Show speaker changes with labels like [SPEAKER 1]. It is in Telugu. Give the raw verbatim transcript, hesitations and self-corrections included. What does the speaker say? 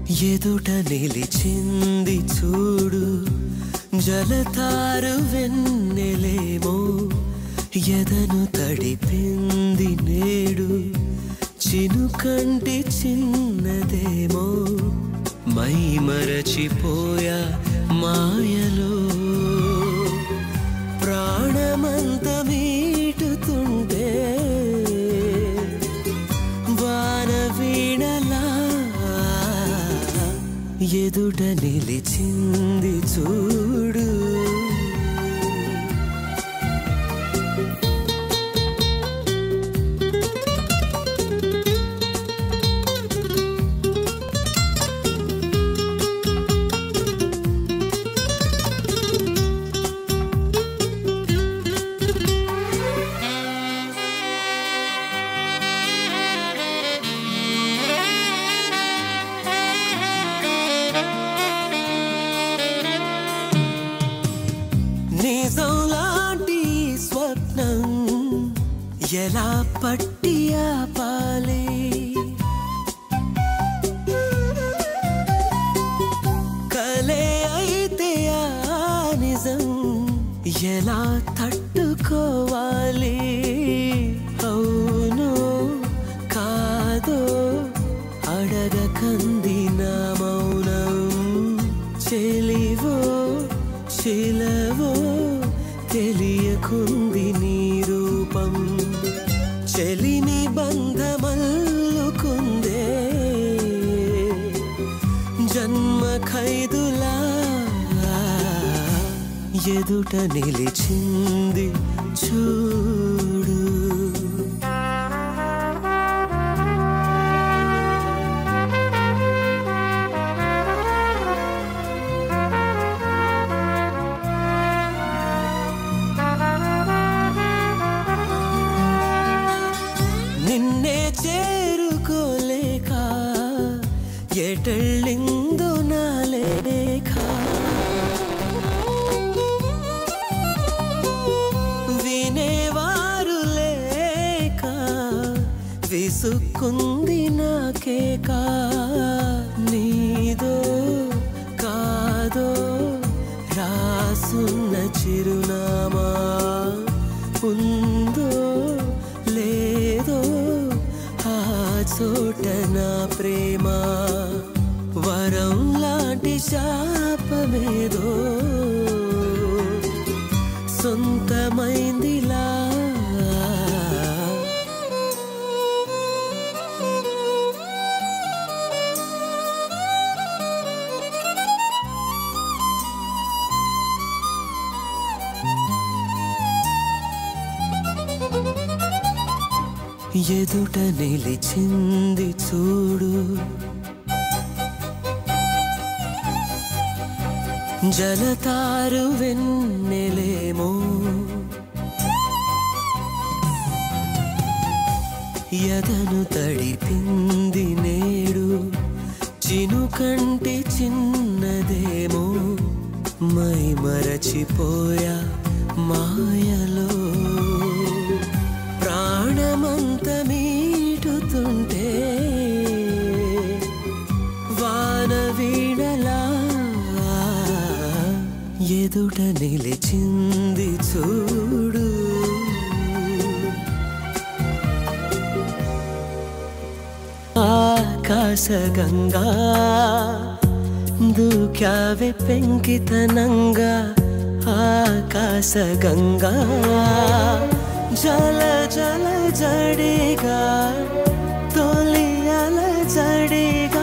[SPEAKER 1] ఎదుట నిలిచింది చూడు జలతారు వెన్నెలేమో ఎదను తడిపింది నేడు చినుకంటి చిన్నదేమో మై మరచిపోయా మాయలో ప్రాణమంత మీటుతుంటే వాన వీణలా ఎదుట నిలిచింది చూడు నిజంలాంటి స్వప్నం ఎలా పట్టి ఆపాలి కలే అయితే ఆ నిజం ఎలా తట్టుకోవాలి అవును కాదో అడగకంది నా మౌనం చెలివో చిలవో తెలియకుంది నీ రూపం చెలిమి బంధమల్లుకుందే జన్మ ఖైదులా ఎదుట నిలిచింది చూడు నిన్నే చేరుకోలేక ఎటెళ్ళిందో నా లేఖ వినేవారు లేక విసుక్కుంది నాకేక నీదో కాదో రాసున్న చిరునామా ఉందో లేదో ఆ చోట నా ప్రేమ వరం లాంటి శాపమేదో సొంతమైందిలా ఎదుట నిలిచింది చూడు జలతారు వెన్నెలేమో ఎదను తడిపింది నేడు చినుకంటి చిన్నదేమో మై మరచిపోయా మాయలో ప్రాణమంత మీటుతుంటే వాన వీణలా ఎదుట నిలిచింది చూడు ఆకాశగంగా దూక్యావే పెంకితనంగా ఆకాశగంగా జల జల జడిగా తొలి అల జడిగా